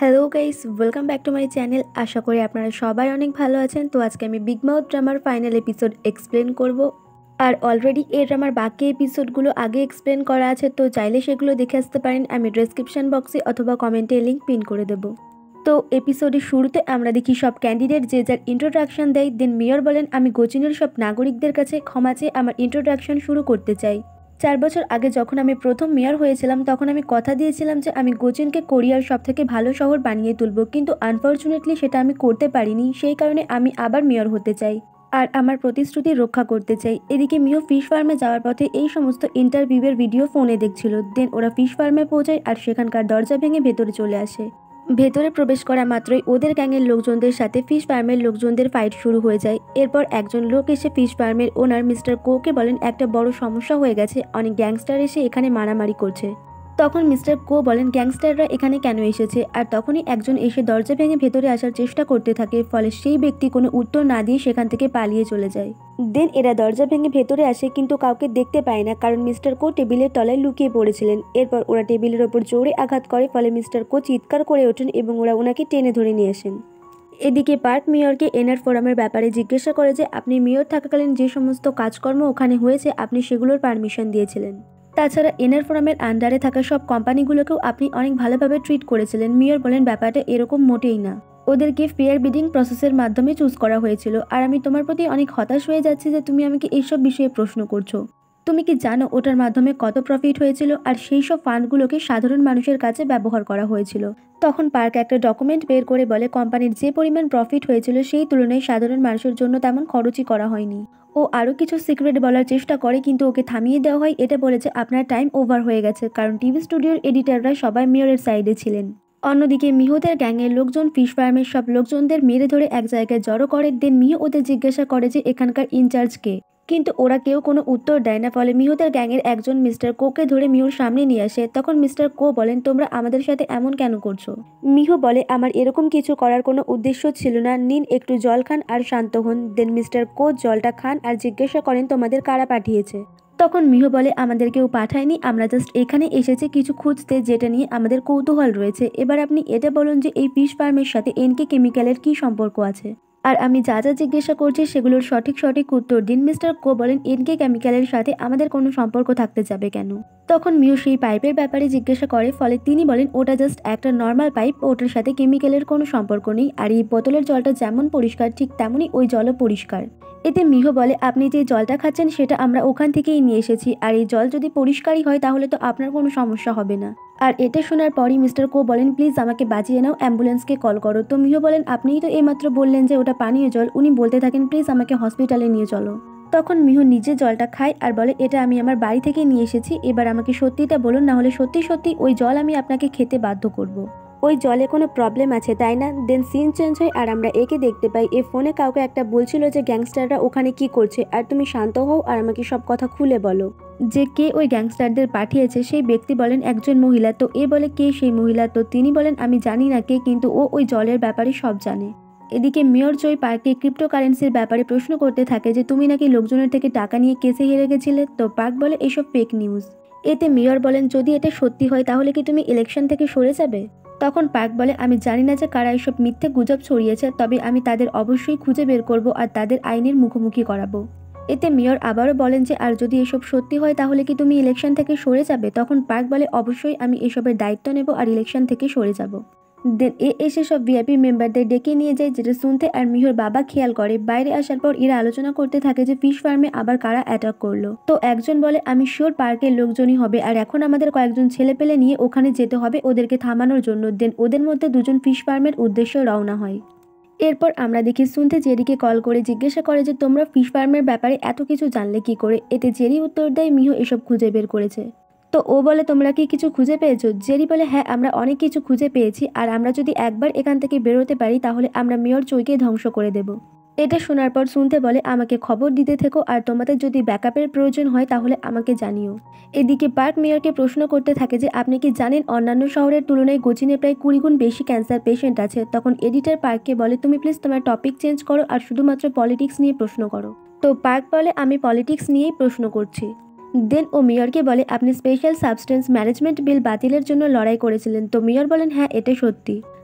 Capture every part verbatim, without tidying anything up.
Hello guys, welcome back to my channel. আশা করি আপনারা সবাই অনেক ভালো আছেন। তো আজকে আমি বিগ মাউথ ড্রামার ফাইনাল এপিসোড এক্সপ্লেন করব। আর অলরেডি এই ড্রামার বাকি এপিসোডগুলো আগে এক্সপ্লেন করা আছে, তো চাইলে সেগুলো দেখে আসতে পারেন। আমি ডেসক্রিপশন বক্সে অথবা কমেন্টে লিঙ্ক পিন করে দেবো। তো এপিসোডের শুরুতে আমরা দেখি সব ক্যান্ডিডেট যে যার ইন্ট্রোডাকশন দেয়। দেন মেয়র বলেন, আমি গোচিনের সব নাগরিকদের কাছে ক্ষমা চেয়ে আমার ইন্ট্রোডাকশন শুরু করতে চাই। চার বছর আগে যখন আমি প্রথম মেয়র হয়েছিলাম তখন আমি কথা দিয়েছিলাম যে আমি কোচিনকে কোরিয়ার সব থেকে ভালো শহর বানিয়ে তুলব, কিন্তু আনফর্চুনেটলি সেটা আমি করতে পারিনি। সেই কারণে আমি আবার মেয়র হতে চাই আর আমার প্রতিশ্রুতি রক্ষা করতে চাই। এদিকে মিও ফিশ ফার্মে যাওয়ার পথে এই সমস্ত ইন্টারভিউয়ের ভিডিও ফোনে দেখছিল। দেন ওরা ফিশ ফার্মে পৌঁছায় আর সেখানকার দরজা ভেঙে ভেতরে চলে আসে। ভেতরে প্রবেশ করা মাত্রই ওদের গ্যাংয়ের লোকজনদের সাথে ফিশ ফার্মের লোকজনদের ফাইট শুরু হয়ে যায়। এরপর একজন লোক এসে ফিশ ফার্মের ওনার মিস্টার কোকে বলেন একটা বড় সমস্যা হয়ে গেছে, অনেক গ্যাংস্টার এসে এখানে মারামারি করছে। তখন মিস্টার কো বলেন গ্যাংস্টাররা এখানে কেন এসেছে, আর তখনই একজন এসে দরজা ভেঙে ভেতরে আসার চেষ্টা করতে থাকে। ফলে সেই ব্যক্তি কোনো উত্তর না দিয়ে সেখান থেকে পালিয়ে চলে যায়। দেন এরা দরজা ভেঙে ভেতরে আসে কিন্তু কাউকে দেখতে পায় না, কারণ মিস্টার কো টেবিলের তলায় লুকিয়ে পড়েছিলেন। এরপর ওরা টেবিলের ওপর জোরে আঘাত করে, ফলে মিস্টার কো চিৎকার করে ওঠেন এবং ওরা ওনাকে টেনে ধরে নিয়ে আসেন। এদিকে পার্ক মেয়রকে এনার ফোরামের ব্যাপারে জিজ্ঞাসা করে যে আপনি মেয়র থাকাকালীন যে সমস্ত কাজকর্ম ওখানে হয়েছে আপনি সেগুলোর পারমিশন দিয়েছিলেন। তাছাড়া এনার ফোরামের আন্ডারে থাকা সব কোম্পানিগুলোকেও আপনি অনেক ভালোভাবে ট্রিট করেছিলেন। মেয়র বলেন ব্যাপারটা এরকম মোটেই না, ওদেরকে ফেয়ার বিডিং প্রসেসের মাধ্যমে চুজ করা হয়েছিল। আর আমি তোমার প্রতি অনেক হতাশ হয়ে যাচ্ছি যে তুমি আমাকে এইসব বিষয়ে প্রশ্ন করছো। তুমি কি জানো ওটার মাধ্যমে কত প্রফিট হয়েছিল, আর সেই সব ফান্ডগুলোকে সাধারণ মানুষের কাছে ব্যবহার করা হয়েছিল। তখন পার্ক একটা ডকুমেন্ট বের করে বলে কোম্পানির যে পরিমাণ প্রফিট হয়েছিল সেই তুলনায় সাধারণ মানুষের জন্য তেমন খরচই করা হয়নি। ও আরও কিছু সিক্রেট বলার চেষ্টা করে কিন্তু ওকে থামিয়ে দেওয়া হয়। এটা বলেছে আপনার টাইম ওভার হয়ে গেছে, কারণ টিভি স্টুডিওর এডিটাররা সবাই মেয়রের সাইডে ছিলেন। অন্যদিকে মিহুদের গ্যাংয়ের লোকজন ফিশ ফার্মের সব লোকজনদের মেরে ধরে এক জায়গায় জড়ো করে। দেন মিহু ওদের জিজ্ঞাসা করে যে এখানকার ইনচার্জ কে, কিন্তু ওরা কেউ কোনো উত্তর দেয় না। ফলে মিহুদের গ্যাংয়ের একজন মিস্টার কোকে ধরে মিহুর সামনে নিয়ে আসে। তখন মিস্টার কো বলেন তোমরা আমাদের সাথে এমন কেন করছো। মিহু বলে আমার এরকম কিছু করার কোনো উদ্দেশ্য ছিল না, নিন একটু জল খান আর শান্ত হন। দেন মিস্টার কো জলটা খান আর জিজ্ঞাসা করেন তোমাদের কারা পাঠিয়েছে। তখন মিহু বলে আমাদের কেউ পাঠায়নি, আমরা জাস্ট এখানে এসেছি কিছু খুঁজতে যেটা নিয়ে আমাদের কৌতূহল রয়েছে। এবার আপনি এটা বলুন যে এই ফিশ ফার্মের সাথে এনকে কেমিক্যালের কি সম্পর্ক আছে, আর আমি যা যা জিজ্ঞাসা করছি সেগুলোর সঠিক সঠিক উত্তর দিন। মিস্টার কো বলেন এনকে কেমিক্যালের সাথে আমাদের কোনো সম্পর্ক থাকতে যাবে কেন। তখন মিহু সেই পাইপের ব্যাপারে জিজ্ঞাসা করে, ফলে তিনি বলেন ওটা জাস্ট একটা নর্মাল পাইপ, ওটার সাথে কেমিক্যালের কোনো সম্পর্ক নেই। আর এই বোতলের জলটা যেমন পরিষ্কার ঠিক তেমনই ওই জলও পরিষ্কার। এতে মিহু বলে আপনি যে জলটা খাচ্ছেন সেটা আমরা ওখান থেকেই নিয়ে এসেছি, আর এই জল যদি পরিষ্কারই হয় তাহলে তো আপনার কোনো সমস্যা হবে না। আর এটা শোনার পরই মিস্টার কো বলেন প্লিজ আমাকে বাঁচিয়ে নাও, অ্যাম্বুলেন্সকে কল করো। তো মিহু বলেন আপনিই তো এইমাত্র বললেন যে ওটা পানীয় জল। উনি বলতে থাকেন প্লিজ আমাকে হসপিটালে নিয়ে চলো। তখন মিহু নিজে জলটা খায় আর বলে এটা আমি আমার বাড়ি থেকে নিয়ে এসেছি, এবার আমাকে সত্যিটা বলুন, না হলে সত্যি সত্যি ওই জল আমি আপনাকে খেতে বাধ্য করব। ওই জলে কোনো প্রবলেম আছে তাই না। দেন সিন চেঞ্জ হয় আর আমরা একে দেখতে পাই এ ফোনে কাউকে একটা বলছিল যে গ্যাংস্টাররা ওখানে কি করছে, আর তুমি শান্ত হও আর আমাকে সব কথা খুলে বলো। যে কে ওই গ্যাংস্টারদের পাঠিয়েছে সেই ব্যক্তি বলেন একজন মহিলা। তো এ বলে কে সেই মহিলা, তো তিনি বলেন আমি জানি না কে, কিন্তু ও ওই জলের ব্যাপারে সব জানে। এদিকে মেয়র জয় পার্ককে ক্রিপ্টোকারেন্সির ব্যাপারে প্রশ্ন করতে থাকে যে তুমি নাকি লোকজনের থেকে টাকা নিয়ে কেসে হেরে গেছিলে। তো পার্ক বলে এসব ফেক নিউজ। এতে মেয়র বলেন যদি এটা সত্যি হয় তাহলে কি তুমি ইলেকশন থেকে সরে যাবে। তখন পার্ক বলে আমি জানি না যে কারা এসব মিথ্যে গুজব ছড়িয়েছে, তবে আমি তাদের অবশ্যই খুঁজে বের করব আর তাদের আইনের মুখোমুখি করাবো। এতে মেয়র আবারও বলেন যে আর যদি এসব সত্যি হয় তাহলে কি তুমি ইলেকশন থেকে সরে যাবে। তখন পার্ক বলে অবশ্যই আমি এসবের দায়িত্ব নেব আর ইলেকশন থেকে সরে যাব। দেন এ এসে সব ভিআইপি মেম্বারদের ডেকে নিয়ে যায়, যেটা শুনতে আর মিহুর বাবা খেয়াল করে। বাইরে আসার পর এরা আলোচনা করতে থাকে যে ফিশ ফার্মে আবার কারা অ্যাটাক করলো। তো একজন বলে আমি শিওর পার্কের লোকজনই হবে, আর এখন আমাদের কয়েকজন ছেলে পেলে নিয়ে ওখানে যেতে হবে ওদেরকে থামানোর জন্য। দেন ওদের মধ্যে দুজন ফিশ ফার্মের উদ্দেশ্যে রওনা হয়। এরপর আমরা দেখি শুনতে জেরিকে কল করে জিজ্ঞাসা করে যে তোমরা ফিশ ফার্মের ব্যাপারে এত কিছু জানলে কি করে। এতে জেরি উত্তর দেয় মিহু এসব খুঁজে বের করেছে। তো ও বলে তোমরা কি কিছু খুঁজে পেয়েছো। জেরি বলে হ্যাঁ আমরা অনেক কিছু খুঁজে পেয়েছি, আর আমরা যদি একবার এখান থেকে বেরোতে পারি তাহলে আমরা মেয়র চইকে ধ্বংস করে দেব। এটা শোনার পর শুনতে বলে আমাকে খবর দিতে থেকো, আর তোমাদের যদি ব্যাকআপের প্রয়োজন হয় তাহলে আমাকে জানিও। এদিকে পার্ক মেয়রকে প্রশ্ন করতে থাকে যে আপনি কি জানেন অন্যান্য শহরের তুলনায় কোচিনে প্রায় কুড়ি গুণ বেশি ক্যান্সার পেশেন্ট আছে। তখন এডিটার পার্ককে বলে তুমি প্লিজ তোমার টপিক চেঞ্জ করো আর শুধুমাত্র পলিটিক্স নিয়ে প্রশ্ন করো। তো পার্ক বলে আমি পলিটিক্স নিয়েই প্রশ্ন করছি। দেন ও মেয়রকে বলে আপনি স্পেশাল সাবস্টেন্স ম্যানেজমেন্ট বিল বাতিলের জন্য লড়াই করেছিলেন। তো মেয়র বলেন হ্যাঁ এটা সত্যি।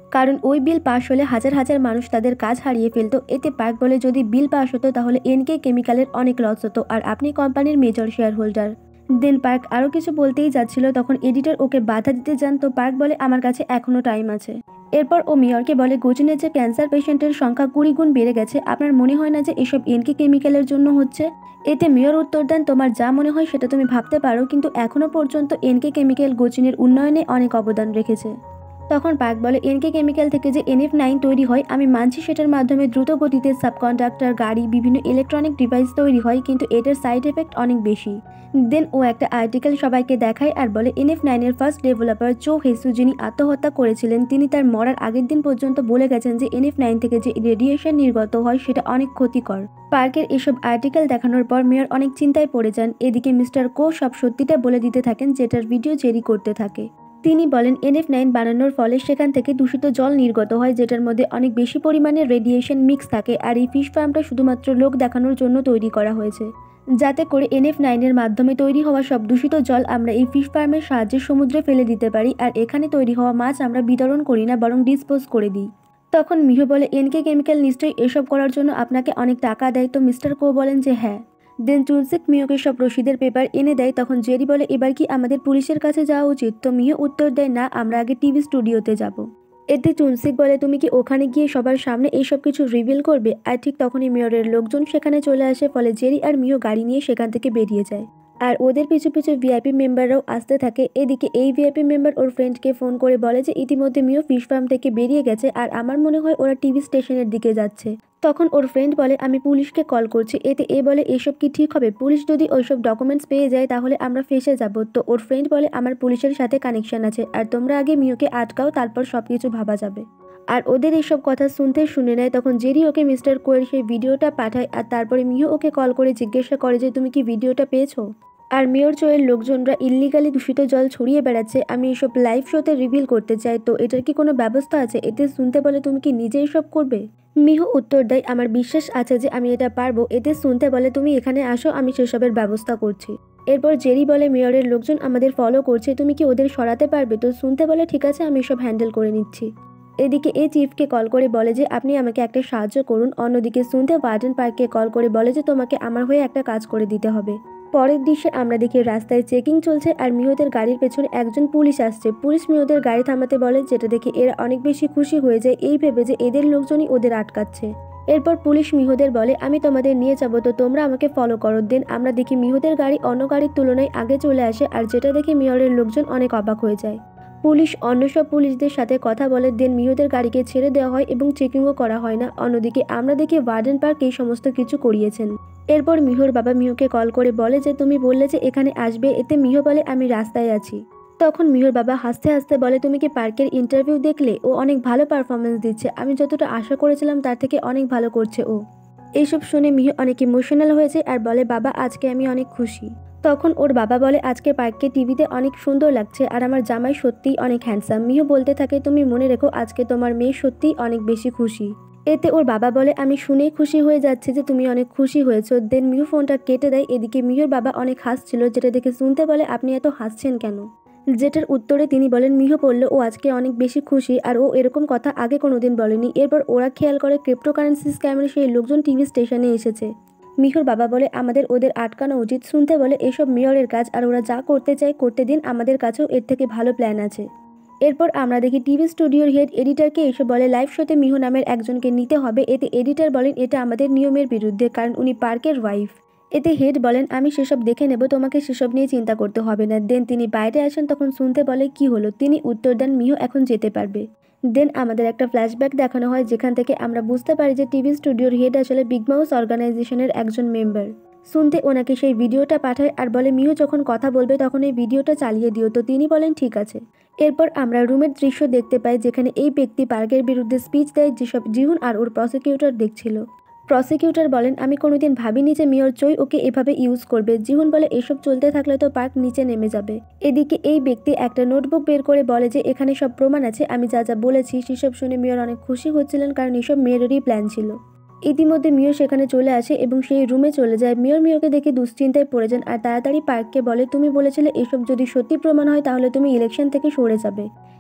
কারণ ওই বিল পাশ হলে হাজার হাজার মানুষ তাদের কাজ হারিয়ে ফেলতো। এতে পার্ক বলে যদি বিল পাশ হতো তাহলে এনকে কেমিক্যালের অনেক লস হতো আর আপনি কোম্পানির major shareholder. Then Park আরও কিছু বলতেই যাচ্ছিল, তখন এডিটর ওকে বাধা দিতে যান। তো পার্ক বলে আমার কাছে এখনও টাইম আছে। এরপর ও মেয়রকে বলে গোচিনের যে ক্যান্সার পেশেন্টের সংখ্যা কুড়ি গুণ বেড়ে গেছে, আপনার মনে হয় না যে এসব এনকে কেমিক্যালের জন্য হচ্ছে? এতে মেয়র উত্তর দেন, তোমার যা মনে হয় সেটা তুমি ভাবতে পারো, কিন্তু এখনও পর্যন্ত এনকে কেমিক্যাল গোচিনের উন্নয়নে অনেক অবদান রেখেছে। তখন পার্ক বলে এনকে কেমিক্যাল থেকে যে এনএফ নাইন তৈরি হয় আমি মানছি, সেটার মাধ্যমে দ্রুত গতিতে সাবকন্ডাক্টর, গাড়ি, বিভিন্ন ইলেকট্রনিক ডিভাইস তৈরি হয়, কিন্তু এটার সাইড এফেক্ট অনেক বেশি। দেন ও একটা আর্টিকেল সবাইকে দেখায় আর বলে এনএফ নাইনের ফার্স্ট ডেভেলপার চো হেসু, যিনি আত্মহত্যা করেছিলেন, তিনি তার মরার আগের দিন পর্যন্ত বলে গেছেন যে এনএফ নাইন থেকে যে রেডিয়েশন নির্গত হয় সেটা অনেক ক্ষতিকর। পার্কের এসব আর্টিকেল দেখানোর পর মেয়র অনেক চিন্তায় পড়ে যান। এদিকে মিস্টার কো সব সত্যিটা বলে দিতে থাকেন, যেটার ভিডিও জেরি করতে থাকে। তিনি বলেন এনএফ নাইন বানানোর ফলে সেখান থেকে দূষিত জল নির্গত হয়, যেটার মধ্যে অনেক বেশি পরিমাণে রেডিয়েশন মিক্স থাকে, আর এই ফিশ ফার্মটা শুধুমাত্র লোক দেখানোর জন্য তৈরি করা হয়েছে, যাতে করে এনএফ নাইনের মাধ্যমে তৈরি হওয়া সব দূষিত জল আমরা এই ফিশ ফার্মের সাহায্যে সমুদ্রে ফেলে দিতে পারি, আর এখানে তৈরি হওয়া মাছ আমরা বিতরণ করি না, বরং ডিসপোজ করে দিই। তখন মিহু বলে এনকে কেমিক্যাল নিশ্চয়ই এসব করার জন্য আপনাকে অনেক টাকা দেয়। তো মিস্টার কো বলেন যে হ্যাঁ। দেন চুনসিক মিহুকে সব রসিদের পেপার এনে দেয়। তখন জেরি বলে এবার কি আমাদের পুলিশের কাছে যাওয়া উচিত? তো মিহু উত্তর দেয় না, আমরা আগে টিভি স্টুডিওতে যাব। এতে চুনসিক বলে তুমি কি ওখানে গিয়ে সবার সামনে এইসব কিছু রিভিল করবে? আর ঠিক তখনই মেয়রের লোকজন সেখানে চলে আসে, ফলে জেরি আর মিহু গাড়ি নিয়ে সেখান থেকে বেরিয়ে যায়, আর ওদের পিছু পিছু ভিআইপি মেম্বাররাও আসতে থাকে। এদিকে এই ভিআইপি মেম্বার ওর ফ্রেন্ডকে ফোন করে বলে যে ইতিমধ্যে মিহু ফিশ ফার্ম থেকে বেরিয়ে গেছে, আর আমার মনে হয় ওরা টিভি স্টেশনের দিকে যাচ্ছে। তখন ওর ফ্রেন্ড বলে আমি পুলিশকে কল করছি। এতে এ বলে এসব কি ঠিক হবে? পুলিশ যদি ওইসব ডকুমেন্টস পেয়ে যায় তাহলে আমরা ফেসে যাব। তো ওর ফ্রেন্ড বলে আমার পুলিশের সাথে কানেকশন আছে, আর তোমরা আগে মিহুকে আটকাও, তারপর সব কিছু ভাবা যাবে। আর ওদের এসব কথা শুনতে শুনে নেয়। তখন জেরি ওকে মিস্টার কোয়ের সেই ভিডিওটা পাঠায়, আর তারপরে মিহু ওকে কল করে জিজ্ঞাসা করে যে তুমি কি ভিডিওটা পেয়েছো? আর মেয়র চোয়ের লোকজনরা ইল্লিগালি দূষিত জল ছড়িয়ে বেড়াচ্ছে, আমি এসব লাইভ শোতে রিভিল করতে চাই, তো এটার কি কোনো ব্যবস্থা আছে? এতে শুনতে বলে তুমি কি নিজে এসব করবে? মিহু উত্তর দেয় আমার বিশ্বাস আছে যে আমি এটা পারবো। এতে শুনতে বলে তুমি এখানে আসো, আমি সেসবের ব্যবস্থা করছি। এরপর জেরি বলে মেয়রের লোকজন আমাদের ফলো করছে, তুমি কি ওদের সরাতে পারবে? তো শুনতে বলে ঠিক আছে, আমি সব হ্যান্ডেল করে নিচ্ছি। এদিকে এ চিফকে কল করে বলে যে আপনি আমাকে একটা সাহায্য করুন। অন্যদিকে শুনতে ওয়ার্ডেন পার্ককে কল করে বলে যে তোমাকে আমার হয়ে একটা কাজ করে দিতে হবে। পরের দৃশ্যে আমরা দেখি রাস্তায় চেকিং চলছে, আর মিহুদের গাড়ির পেছনে একজন পুলিশ আসছে। পুলিশ মিহুদের গাড়ি থামাতে বলে, যেটা দেখে এরা অনেক বেশি খুশি হয়ে যায়, এই ভেবে যে এদের লোকজনই ওদের আটকাচ্ছে। এরপর পুলিশ মিহুদের বলে আমি তোমাদের নিয়ে যাবো, তো তোমরা আমাকে ফলো করো। দেন আমরা দেখি মিহুদের গাড়ি অন্য গাড়ির তুলনায় আগে চলে আসে, আর যেটা দেখে মেয়রের লোকজন অনেক অবাক হয়ে যায়। পুলিশ অন্য সব পুলিশদের সাথে কথা বলে, দেন মিহুদের গাড়িকে ছেড়ে দেওয়া হয় এবং চেকিংও করা হয় না। অন্যদিকে আমরা দেখি ওয়ার্ডেন পার্ক এই সমস্ত কিছু করিয়েছেন। এরপর মিহুর বাবা মিহুকে কল করে বলে যে তুমি বললে যে এখানে আসবে। এতে মিহু বলে আমি রাস্তায় আছি। তখন মিহুর বাবা হাসতে হাসতে বলে তুমি কি পার্কের ইন্টারভিউ দেখলে? ও অনেক ভালো পারফরমেন্স দিচ্ছে, আমি যতটা আশা করেছিলাম তার থেকে অনেক ভালো করছে ও। এইসব শুনে মিহু অনেক ইমোশনাল হয়েছে আর বলে বাবা আজকে আমি অনেক খুশি। তখন ওর বাবা বলে আজকে পার্ককে টিভিতে অনেক সুন্দর লাগছে, আর আমার জামাই সত্যিই অনেক হ্যান্ডসাম। মিহু বলতে থাকে তুমি মনে রেখো আজকে তোমার মেয়ে সত্যিই অনেক বেশি খুশি। এতে ওর বাবা বলে আমি শুনেই খুশি হয়ে যাচ্ছি যে তুমি অনেক খুশি হয়েছো। দেন মিহু ফোনটা কেটে দেয়। এদিকে মিহুর বাবা অনেক হাসছিল, যেটা দেখে শুনতে বলে আপনি এত হাসছেন কেন? যেটার উত্তরে তিনি বলেন মিহু বলল ও আজকে অনেক বেশি খুশি, আর ও এরকম কথা আগে কোনোদিন বলেনি। এরপর ওরা খেয়াল করে ক্রিপ্টোকারেন্সি স্ক্যামের সেই লোকজন টিভি স্টেশনে এসেছে। মিহুর বাবা বলে আমাদের ওদের আটকানো উচিত। শুনতে বলে এসব মেয়রের কাজ, আর ওরা যা করতে চায় করতে দিন, আমাদের কাছেও এর থেকে ভালো প্ল্যান আছে। এরপর আমরা দেখি টিভি স্টুডিওর হেড এডিটরকে এসে বলে লাইভ শোতে মিহু নামের একজনকে নিতে হবে। এতে এডিটর বলেন এটা আমাদের নিয়মের বিরুদ্ধে, কারণ উনি পার্কের ওয়াইফ। এতে হেড বলেন আমি সেসব দেখে নেব, তোমাকে সেসব নিয়ে চিন্তা করতে হবে না। দেন তিনি বাইরে আসেন। তখন শুনতে বলে কি হলো? তিনি উত্তর দেন মিহু এখন যেতে পারবে। দেন আমাদের একটা ফ্ল্যাশব্যাক দেখানো হয়, যেখান থেকে আমরা বুঝতে পারি যে টিভি স্টুডিওর হেড আসলে বিগ মাউস অর্গানাইজেশনের একজন মেম্বার। শুনতে ওনাকে সেই ভিডিওটা পাঠায় আর বলে মিহু যখন কথা বলবে তখন এই ভিডিওটা চালিয়ে দিও। তো তিনি বলেন ঠিক আছে। এরপর আমরা রুমের দৃশ্য দেখতে পাই, যেখানে এই ব্যক্তি পার্কের বিরুদ্ধে স্পিচ দেয়, যেসব জিহুন আর ওর প্রসিকিউটর দেখছিল। প্রসিকিউটর বলেন আমি কোনোদিন ভাবিনি যে মেয়র চই ওকে এভাবে ইউজ করবে। জিহুন বলে এসব চলতে থাকলে তো পার্ক নিচে নেমে যাবে। এদিকে এই ব্যক্তি একটা নোটবুক বের করে বলে যে এখানে সব প্রমাণ আছে, আমি যা যা বলেছি। সেসব শুনে মেয়র অনেক খুশি হচ্ছিলেন, কারণ এসব মেয়রেরই প্ল্যান ছিল। ইতিমধ্যে মিও সেখানে চলে আসে এবং সেই রুমে চলে যায়। মিওর মিওকে দেখে দুশ্চিন্তায় পড়ে যান আর তাড়াতাড়ি পার্ককে বলে তুমি বলেছিলে এসব যদি সত্যি প্রমাণ হয় তাহলে তুমি ইলেকশন থেকে সরে যাবে।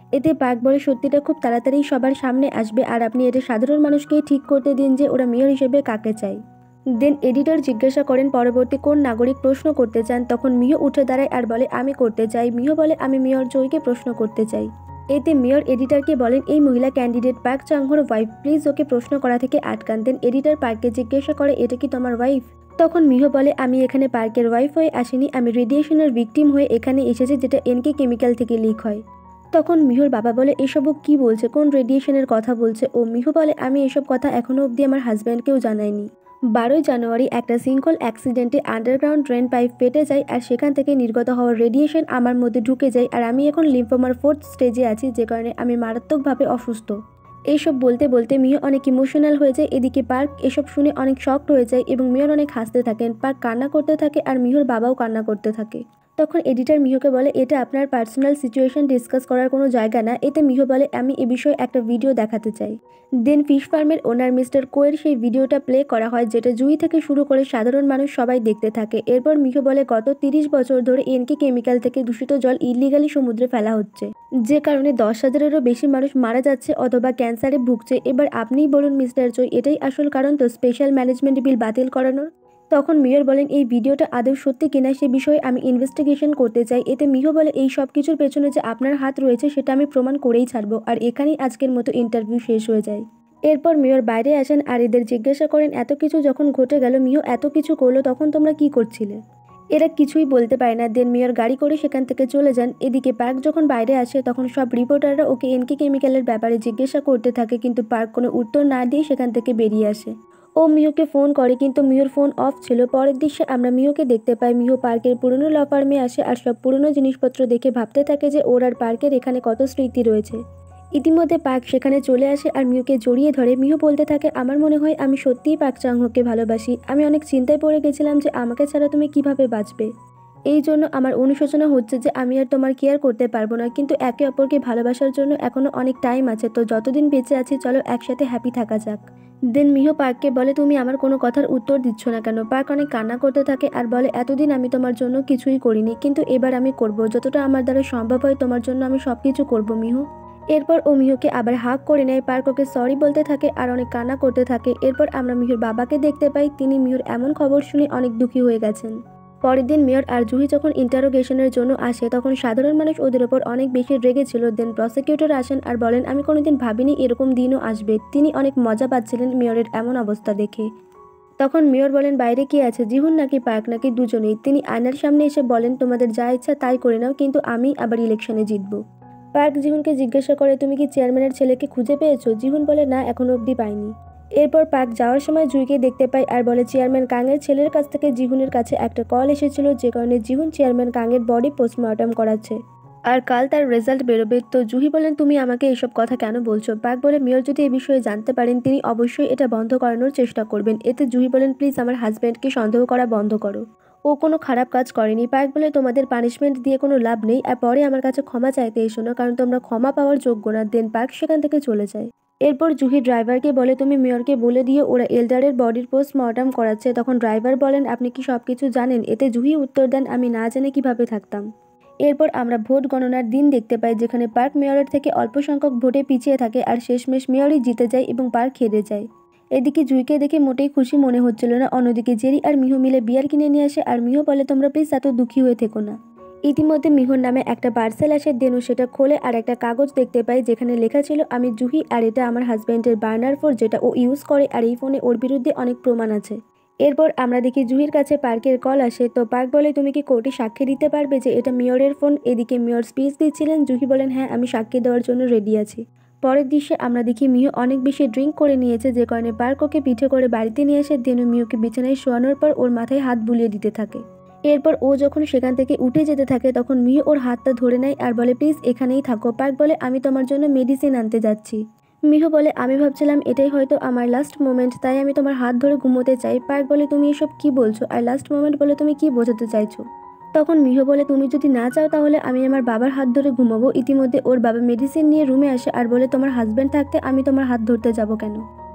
এতে পার্ক বলে সত্যিটা খুব তাড়াতাড়ি সবার সামনে আসবে আর আপনি এটা সাধারণ মানুষকেই ঠিক করতে দিন যে ওরা মেয়র হিসেবে কাকে চায়। দেন এডিটর জিজ্ঞাসা করেন পরবর্তী কোন নাগরিক প্রশ্ন করতে চান। তখন মিহো উঠে দাঁড়ায় আর বলে আমি করতে চাই। মিহো বলে আমি মেয়র জয়কে প্রশ্ন করতে চাই। এতে মেয়র এডিটরকে বলেন এই মহিলা ক্যান্ডিডেট পার্ক চাংহোর ওয়াইফ, প্লিজ ওকে প্রশ্ন করা থেকে আটকান। দেন এডিটর পার্ককে জিজ্ঞাসা করে এটা কি তোমার ওয়াইফ? তখন মিহো বলে আমি এখানে পার্কের ওয়াইফ হয়ে আসিনি, আমি রেডিয়েশনের ভিকটিম হয়ে এখানে এসেছি যেটা এনকে কেমিক্যাল থেকে লিক হয়। তখন মিহুর বাবা বলে এসবও কি বলছে, কোন রেডিয়েশনের কথা বলছে ও? মিহু বলে আমি এসব কথা এখনও অবধি আমার হাজব্যান্ডকেও জানাইনি। বারোই জানুয়ারি একটা সিঙ্কল অ্যাক্সিডেন্টে আন্ডারগ্রাউন্ড ড্রেন পাইপ ফেটে যায় আর সেখান থেকে নির্গত হওয়ার রেডিয়েশন আমার মধ্যে ঢুকে যায় আর আমি এখন লিম্ফোমার ফোর্থ স্টেজে আছি, যে কারণে আমি মারাত্মকভাবে অসুস্থ। এইসব বলতে বলতে মিহু অনেক ইমোশনাল হয়ে যায়। এদিকে পার্ক এসব শুনে অনেক শকড হয়ে যায় এবং মিহর অনেক হাসতে থাকেন। পার্ক কান্না করতে থাকে আর মিহুর বাবাও কান্না করতে থাকে। তখন এডিটর মিহুকে বলে এটা আপনার পার্সোনাল সিচুয়েশন ডিসকাস করার কোনো জায়গা না। এতে মিহু বলে আমি এ বিষয়ে একটা ভিডিও দেখাতে চাই। দেন ফিশ ফার্মের ওনার মিস্টার কোয়ের সেই ভিডিওটা প্লে করা হয় যেটা জুই থেকে শুরু করে সাধারণ মানুষ সবাই দেখতে থাকে। এরপর মিহু বলে গত তিরিশ বছর ধরে এনকে কেমিক্যাল থেকে দূষিত জল ইলিগালি সমুদ্রে ফেলা হচ্ছে, যে কারণে দশ হাজারেরও বেশি মানুষ মারা যাচ্ছে অথবা ক্যান্সারে ভুগছে। এবার আপনিই বলুন মিস্টার জয়, এটাই আসল কারণ তো স্পেশাল ম্যানেজমেন্ট বিল বাতিল করানোর? তখন মেয়র বলেন এই ভিডিওটা আদৌ সত্যি কিনা সে বিষয়ে আমি ইনভেস্টিগেশন করতে চাই। এতে মিহু বলে এই সব কিছুর পেছনে যে আপনার হাত রয়েছে সেটা আমি প্রমাণ করেই ছাড়বো। আর এখানেই আজকের মতো ইন্টারভিউ শেষ হয়ে যায়। এরপর মেয়র বাইরে আসেন আর এদের জিজ্ঞাসা করেন এত কিছু যখন ঘটে গেল, মিহু এত কিছু করলো, তখন তোমরা কি করছিলে? এরা কিছুই বলতে পারে না। দেন মেয়র গাড়ি করে সেখান থেকে চলে যান। এদিকে পার্ক যখন বাইরে আসে তখন সব রিপোর্টাররা ওকে এনকে কেমিক্যালের ব্যাপারে জিজ্ঞাসা করতে থাকে, কিন্তু পার্ক কোনো উত্তর না দিয়ে সেখান থেকে বেরিয়ে আসে। ও মিহুকে ফোন করে কিন্তু মিহুর ফোন অফ ছিল। পরের দৃশ্যে আমরা মিহুকে দেখতে পাই। মিহু পার্কের পুরনো ল ফার্মে আসে আর সব পুরনো জিনিসপত্র দেখে ভাবতে থাকে যে ওর আর পার্কের এখানে কত স্মৃতি রয়েছে। ইতিমধ্যে পার্ক সেখানে চলে আসে আর মিহুকে জড়িয়ে ধরে। মিহু বলতে থাকে আমার মনে হয় আমি সত্যিই পার্ক চাংহোকে ভালোবাসি। আমি অনেক চিন্তায় পড়ে গেছিলাম যে আমাকে ছাড়া তুমি কিভাবে বাঁচবে। এই জন্য আমার অনুশোচনা হচ্ছে যে আমি আর তোমার কেয়ার করতে পারবো না, কিন্তু একে অপরকে ভালোবাসার জন্য এখনো অনেক টাইম আছে, তো যতদিন বেঁচে আছি চলো একসাথে হ্যাপি থাকা যাক। দেন মিহু পার্ককে বলে তুমি আমার কোনো কথার উত্তর দিচ্ছ না কেন? পার্ক অনেক কান্না করতে থাকে আর বলে এতদিন আমি তোমার জন্য কিছুই করিনি, কিন্তু এবার আমি করব, যতটা আমার দ্বারা সম্ভব হয় তোমার জন্য আমি সব কিছু করবো মিহু। এরপর ও মিহুকে আবার হাগ করে নেয়। পার্ক ওকে সরি বলতে থাকে আর অনেক কান্না করতে থাকে। এরপর আমরা মিহুর বাবাকে দেখতে পাই। তিনি মিহুর এমন খবর শুনে অনেক দুঃখী হয়ে গেছেন। পরের দিন মেয়র আর জুহি যখন ইন্টারোগেশনের জন্য আসে তখন সাধারণ মানুষ ওদের ওপর অনেক বেশি রেগেছিল। দেন প্রসিকিউটর আসেন আর বলেন আমি কোনোদিন ভাবিনি এরকম দিনও আসবে। তিনি অনেক মজা পাচ্ছিলেন মেয়রের এমন অবস্থা দেখে। তখন মেয়র বলেন বাইরে কে আছে, জিহুন নাকি পার্ক নাকি দুজনেই? তিনি আয়নার সামনে এসে বলেন তোমাদের যা ইচ্ছা তাই করে নাও, কিন্তু আমি আবার ইলেকশনে জিতবো। পার্ক জিহুনকে জিজ্ঞাসা করে তুমি কি চেয়ারম্যানের ছেলেকে খুঁজে পেয়েছো? জিহুন বলে না, এখনো অবধি পাইনি। এরপর পার্ক যাওয়ার সময় জুইকে দেখতে পাই আর বলে চেয়ারম্যান কাংয়ের ছেলের কাছ থেকে জিহুনের কাছে একটা কল এসেছিল, যে কারণে জিহুন চেয়ারম্যান কাংয়ের বডি পোস্টমর্টম করাচ্ছে আর কাল তার রেজাল্ট বেরোবে। তো জুহি বলেন তুমি আমাকে এইসব কথা কেন বলছো? পার্ক বলে মেয়র যদি এ বিষয়ে জানতে পারেন তিনি অবশ্যই এটা বন্ধ করানোর চেষ্টা করবেন। এতে জুহি বলেন প্লিজ আমার হাজব্যান্ডকে সন্দেহ করা বন্ধ করো, ও কোনো খারাপ কাজ করেনি। পার্ক বলে তোমাদের পানিশমেন্ট দিয়ে কোনো লাভ নেই আর পরে আমার কাছে ক্ষমা চাইতে এসো না, কারণ তোমরা ক্ষমা পাওয়ার যোগ্য না। দেন পার্ক সেখান থেকে চলে যায়। এরপর জুহি ড্রাইভারকে বলে তুমি মেয়রকে বলে দিও ওরা এল্ডারের বডির পোস্টমর্টম করাচ্ছে। তখন ড্রাইভার বলেন আপনি কি সব কিছু জানেন? এতে জুহি উত্তর দেন আমি না জেনে কিভাবে থাকতাম। এরপর আমরা ভোট গণনার দিন দেখতে পাই যেখানে পার্ক মেয়রের থেকে অল্প সংখ্যক ভোটে পিছিয়ে থাকে আর শেষমেশ মেয়রই জিতে যায় এবং পার্ক হেরে যায়। এদিকে জুইকে দেখে মোটেই খুশি মনে হচ্ছিল না। অন্যদিকে জেরি আর মিহু মিলে বিয়ার কিনে নিয়ে আসে আর মিহু বলে তোমরা প্লিজ এত দুঃখী হয়ে থেকো না। ইতিমধ্যে মিহুর নামে একটা পার্সেল আসে। দেনু সেটা খোলে আর একটা কাগজ দেখতে পাই যেখানে লেখা ছিল আমি জুহি আর এটা আমার হাজব্যান্ডের বার্নার ফোন যেটা ও ইউজ করে আর এই ফোনে ওর বিরুদ্ধে অনেক প্রমাণ আছে। এরপর আমরা দেখি জুহির কাছে পার্কের কল আসে। তো পার্ক বলে তুমি কি কোর্টে সাক্ষী দিতে পারবে যে এটা মেয়রের ফোন? এদিকে মেয়র স্পিচ দিচ্ছিলেন। জুহি বলেন হ্যাঁ আমি সাক্ষী দেওয়ার জন্য রেডি আছি। পরের দৃশ্যে আমরা দেখি মিহু অনেক বেশি ড্রিঙ্ক করে নিয়েছে, যে কারণে পার্ক ওকে পিঠে করে বাড়িতে নিয়ে এসে দেনু মিহুকে বিছানায় শোয়ানোর পর ওর মাথায় হাত বুলিয়ে দিতে থাকে। এরপর ও যখন সেখান থেকে উঠে যেতে থাকে তখন মিহু ওর হাতটা ধরে নেয় আর বলে প্লিজ এখানেই থাকো। পার্ক বলে আমি তোমার জন্য মেডিসিন আনতে যাচ্ছি। মিহু বলে আমি ভাবছিলাম এটাই হয়তো আমার লাস্ট মোমেন্ট, তাই আমি তোমার হাত ধরে ঘুমোতে চাই। পার্ক বলে তুমি এসব কি বলছো? আর লাস্ট মোমেন্ট বলে তুমি কি বোঝাতে চাইছো? তখন মিহু বলে তুমি যদি না চাও তাহলে আমি আমার বাবার হাত ধরে ঘুমাবো। ইতিমধ্যে ওর বাবা মেডিসিন নিয়ে রুমে আসে আর বলে তোমার হাজব্যান্ড থাকতে আমি তোমার হাত ধরতে যাব কেন?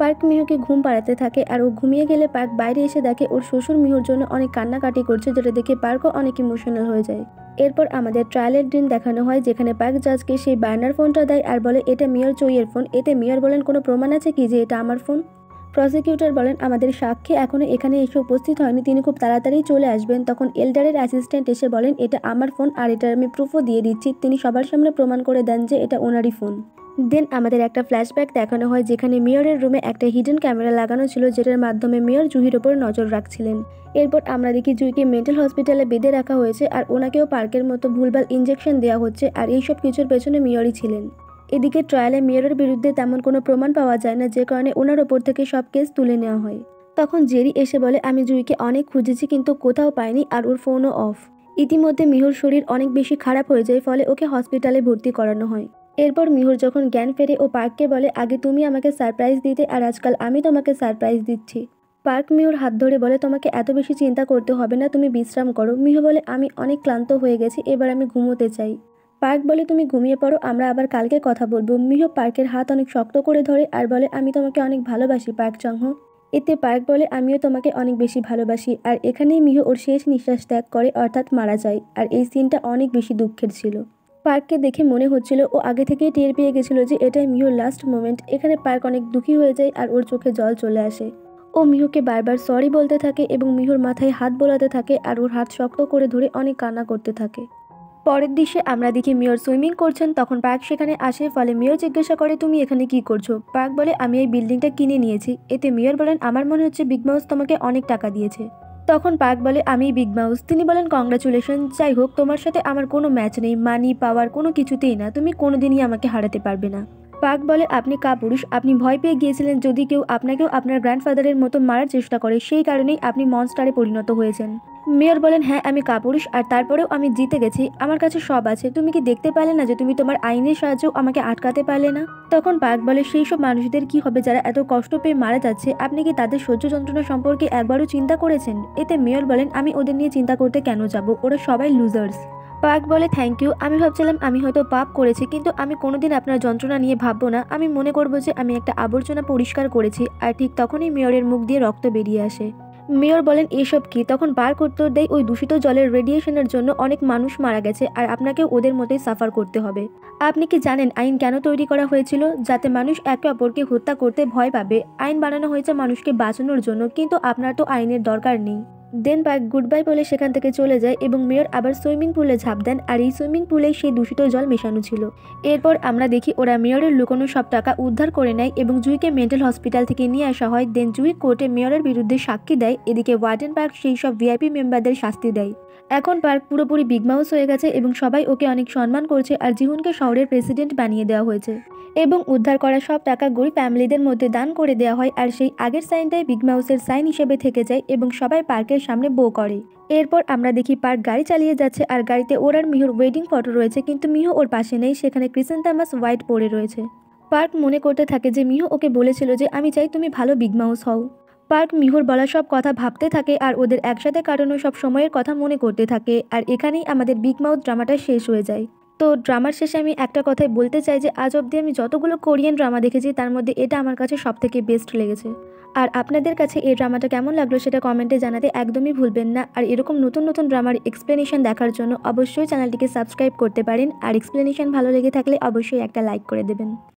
পার্ক মিহুকে ঘুম পাড়াতে থাকে আর ও ঘুমিয়ে গেলে পার্ক বাইরে এসে দেখে ওর শ্বশুর মিহুর জন্য অনেক কান্নাকাটি করছে, যেটা দেখে পার্কও অনেক ইমোশনাল হয়ে যায়। এরপর আমাদের ট্রায়ালের দিন দেখানো হয়, যেখানে পার্ক জাজকে সেই বার্নার ফোনটা দেয় আর বলে এটা মেয়র চইয়ের ফোন। এতে মেয়র বলেন কোনো প্রমাণ আছে কি যে এটা আমার ফোন? প্রসিকিউটর বলেন আমাদের সাক্ষী এখনো এখানে এসে উপস্থিত হয়নি, তিনি খুব তাড়াতাড়ি চলে আসবেন। তখন এল্ডারের অ্যাসিস্ট্যান্ট এসে বলেন এটা আমার ফোন আর এটার আমি প্রুফও দিয়ে দিচ্ছি। তিনি সবার সামনে প্রমাণ করে দেন যে এটা ওনারই ফোন। দেন আমাদের একটা ফ্ল্যাশব্যাক দেখানো হয়, যেখানে মেয়রের রুমে একটা হিডেন ক্যামেরা লাগানো ছিল, যেটার মাধ্যমে মেয়র জুহির ওপর নজর রাখছিলেন। এরপর আমরা দেখি জুহিকে মেন্টাল হসপিটালে বেঁধে রাখা হয়েছে আর ওনাকেও পার্কের মতো ভুলভাল ইনজেকশন দেওয়া হচ্ছে, আর এইসব কিছুর পেছনে মেয়রই ছিলেন। এদিকে ট্রায়ালে মেয়রের বিরুদ্ধে তেমন কোনো প্রমাণ পাওয়া যায় না, যে কারণে ওনার ওপর থেকে সব কেস তুলে নেওয়া হয়। তখন জেরি এসে বলে আমি জুহিকে অনেক খুঁজেছি কিন্তু কোথাও পাইনি আর ওর ফোনও অফ। ইতিমধ্যে মিহুর শরীর অনেক বেশি খারাপ হয়ে যায়, ফলে ওকে হসপিটালে ভর্তি করানো হয়। এরপর মিহুর যখন জ্ঞান ফেরে ও পার্ককে বলে আগে তুমি আমাকে সারপ্রাইজ দিতে আর আজকাল আমি তোমাকে সারপ্রাইজ দিচ্ছি। পার্ক মিহুর হাত ধরে বলে তোমাকে এত বেশি চিন্তা করতে হবে না, তুমি বিশ্রাম করো। মিহু বলে আমি অনেক ক্লান্ত হয়ে গেছি, এবার আমি ঘুমোতে চাই। পার্ক বলে তুমি ঘুমিয়ে পড়ো, আমরা আবার কালকে কথা বলবো। মিহু পার্কের হাত অনেক শক্ত করে ধরে আর বলে আমি তোমাকে অনেক ভালোবাসি পার্ক চাংহো। এতে পার্ক বলে আমিও তোমাকে অনেক বেশি ভালোবাসি। আর এখানেই মিহু ওর শেষ নিঃশ্বাস ত্যাগ করে, অর্থাৎ মারা যায়। আর এই সিনটা অনেক বেশি দুঃখের ছিল। পার্ককে দেখে মনে হচ্ছিল ও আগে থেকেই টের পেয়ে গেছিল যে এটাই মিহুর লাস্ট মোমেন্ট। এখানে পার্ক অনেক দুঃখী হয়ে যায় আর ওর চোখে জল চলে আসে। ও মিহুকে বারবার সরি বলতে থাকে এবং মিহুর মাথায় হাত বোলাতে থাকে আর ওর হাত শক্ত করে ধরে অনেক কান্না করতে থাকে। পরের দৃশ্যে আমরা দেখি মেয়র সুইমিং করছেন, তখন পার্ক সেখানে আসে। ফলে মেয়র জিজ্ঞাসা করে তুমি এখানে কি করছো? পার্ক বলে আমি এই বিল্ডিংটা কিনে নিয়েছি। এতে মেয়র বলেন আমার মনে হচ্ছে বিগ মাউস তোমাকে অনেক টাকা দিয়েছে। তখন পার্ক বলে আমি বিগ মাউস। তিনি বলেন কংগ্রাচুলেশন, যাই হোক তোমার সাথে আমার কোনো ম্যাচ নেই, মানি পাওয়ার কোনো কিছুতেই না, তুমি কোনোদিনই আমাকে হারাতে পারবে না। পার্ক বলে আপনি কাপুরুষ, আপনি ভয় পেয়ে গিয়েছিলেন যদি কেউ আপনাকেও আপনার গ্র্যান্ডফাদারের মতো মারার চেষ্টা করে, সেই কারণেই আপনি মনস্টারে পরিণত হয়েছেন। মেয়র বলেন হ্যাঁ আমি কাপুরুষ, আর তারপরেও আমি জিতে গেছি, আমার কাছে সব আছে। তুমি কি দেখতে পেলে না যে তুমি তোমার আইনের সাহায্যেও আমাকে আটকাতে পারলে না? তখন পার্ক বলে সেই সব মানুষদের কি হবে যারা এত কষ্ট পেয়ে মারা যাচ্ছে, আপনি কি তাদের সহ্য যন্ত্রণা সম্পর্কে একবারও চিন্তা করেছেন? এতে মেয়র বলেন আমি ওদের নিয়ে চিন্তা করতে কেন যাব, ওরা সবাই লুজার্স। পার্ক বলে থ্যাংক ইউ, আমি ভাবছিলাম আমি হয়তো পাপ করেছি, কিন্তু আমি কোনোদিন আপনার যন্ত্রণা নিয়ে ভাববো না। আমি মনে করবো যে আমি একটা আবর্জনা পরিষ্কার করেছি। আর ঠিক তখনই মেয়রের মুখ দিয়ে রক্ত বেরিয়ে আসে। মেয়র বলেন এসব কি? তখন পার্ক উত্তর দেয় ওই দূষিত জলের রেডিয়েশনের জন্য অনেক মানুষ মারা গেছে আর আপনাকেও ওদের মতোই সাফার করতে হবে। আপনি কি জানেন আইন কেন তৈরি করা হয়েছিল? যাতে মানুষ একে অপরকে হত্যা করতে ভয় পাবে। আইন বানানো হয়েছে মানুষকে বাঁচানোর জন্য, কিন্তু আপনার তো আইনের দরকার নেই। দেন পার্ক গুড বাই বলে সেখান থেকে চলে যায় এবং মেয়র আবার সুইমিং পুলে ঝাঁপ দেন, আর এই সুইমিং পুলেই সেই দূষিত জল মেশানো ছিল। এরপর আমরা দেখি ওরা মেয়রের লুকানো সব টাকা উদ্ধার করে নেয় এবং জুইকে মেন্টাল হসপিটাল থেকে নিয়ে আসা হয়। দেন জুই কোর্টে মেয়রের বিরুদ্ধে সাক্ষী দেয়। এদিকে ওয়ার্ডেন পার্ক সেই সব ভিআইপি মেম্বারদের শাস্তি দেয়। এখন পার্ক পুরোপুরি বিগ মাউস হয়ে গেছে এবং সবাই ওকে অনেক সম্মান করছে, আর জিহুনকে শহরের প্রেসিডেন্ট বানিয়ে দেওয়া হয়েছে এবং উদ্ধার করা সব টাকা গরিব ফ্যামিলিদের মধ্যে দান করে দেওয়া হয়। আর সেই আগের সাইনটাই বিগ মাউসের সাইন হিসেবে থেকে যায় এবং সবাই পার্কের সামনে বো করে। এরপর আমরা দেখি পার্ক গাড়ি চালিয়ে যাচ্ছে আর গাড়িতে ওর আর মিহুর ওয়েডিং ফটো রয়েছে, কিন্তু মিহু ওর পাশে নেই, সেখানে ক্রিসেন্থামাস হোয়াইট পরে রয়েছে। পার্ক মনে করতে থাকে যে মিহু ওকে বলেছিল যে আমি চাই তুমি ভালো বিগ মাউস হও। পার্ক মিহুর বলা সব কথা ভাবতে থাকে আর ওদের একসাথে কাটানো সব সময়ের কথা মনে করতে থাকে। আর এখানেই আমাদের বিগ মাউথ ড্রামাটা শেষ হয়ে যায়। তো ড্রামার শেষে আমি একটা কথাই বলতে চাই যে আজ অবধি আমি যতগুলো কোরিয়ান ড্রামা দেখেছি তার মধ্যে এটা আমার কাছে সব থেকে বেস্ট লেগেছে। আর আপনাদের কাছে এই ড্রামাটা কেমন লাগলো সেটা কমেন্টে জানাতে একদমই ভুলবেন না। আর এরকম নতুন নতুন ড্রামার এক্সপ্লেনেশন দেখার জন্য অবশ্যই চ্যানেলটিকে সাবস্ক্রাইব করতে পারেন। আর এক্সপ্লেনেশন ভালো লেগে থাকলে অবশ্যই একটা লাইক করে দেবেন।